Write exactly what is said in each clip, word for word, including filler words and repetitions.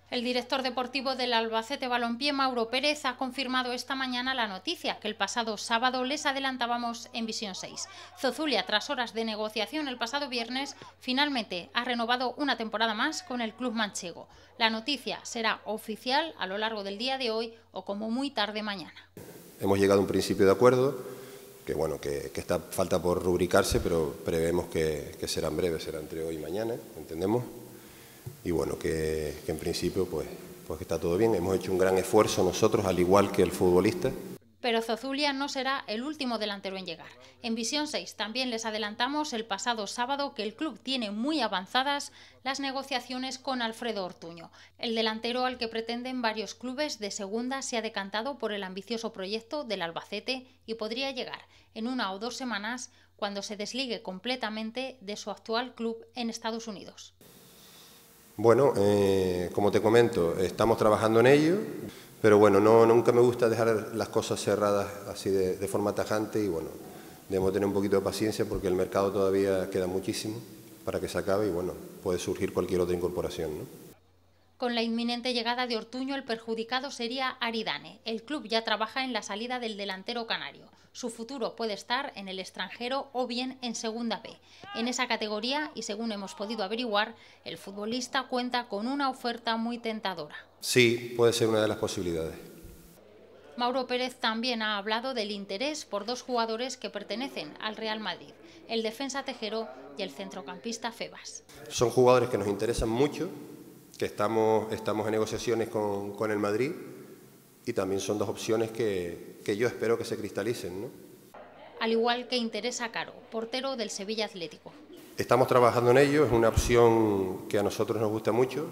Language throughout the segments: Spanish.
El director deportivo del Albacete Balompié, Mauro Pérez, ha confirmado esta mañana la noticia que el pasado sábado les adelantábamos en Visión seis. Zozulia, tras horas de negociación el pasado viernes, finalmente ha renovado una temporada más con el club manchego. La noticia será oficial a lo largo del día de hoy o como muy tarde mañana. Hemos llegado a un principio de acuerdo, que bueno, que, que está, falta por rubricarse, pero prevemos que, que será en breve, será entre hoy y mañana, ¿entendemos? Y bueno, que, que en principio pues, pues que está todo bien. Hemos hecho un gran esfuerzo nosotros, al igual que el futbolista. Pero Zozulia no será el último delantero en llegar. En Visión seis también les adelantamos el pasado sábado que el club tiene muy avanzadas las negociaciones con Alfredo Ortuño. El delantero al que pretenden varios clubes de segunda se ha decantado por el ambicioso proyecto del Albacete y podría llegar en una o dos semanas cuando se desligue completamente de su actual club en Estados Unidos. Bueno, eh, como te comento, estamos trabajando en ello, pero bueno, no, nunca me gusta dejar las cosas cerradas así de, de forma tajante y bueno, debemos tener un poquito de paciencia porque el mercado todavía queda muchísimo para que se acabe y bueno, puede surgir cualquier otra incorporación, ¿no? Con la inminente llegada de Ortuño, el perjudicado sería Aridane. El club ya trabaja en la salida del delantero canario. Su futuro puede estar en el extranjero o bien en Segunda B. En esa categoría, y según hemos podido averiguar, el futbolista cuenta con una oferta muy tentadora. Sí, puede ser una de las posibilidades. Mauro Pérez también ha hablado del interés por dos jugadores que pertenecen al Real Madrid, el defensa Tejero y el centrocampista Febas. Son jugadores que nos interesan mucho, que estamos, estamos en negociaciones con, con el Madrid y también son dos opciones que, que yo espero que se cristalicen, ¿no? Al igual que interesa Caro, portero del Sevilla Atlético. Estamos trabajando en ello, es una opción que a nosotros nos gusta mucho,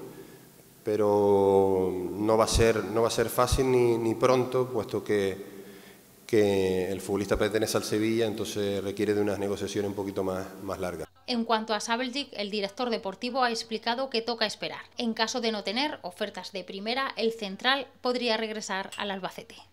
pero no va a ser, no va a ser fácil ni, ni pronto, puesto que, que el futbolista pertenece al Sevilla, entonces requiere de unas negociaciones un poquito más, más largas. En cuanto a Sabeljic, el director deportivo ha explicado que toca esperar. En caso de no tener ofertas de primera, el central podría regresar al Albacete.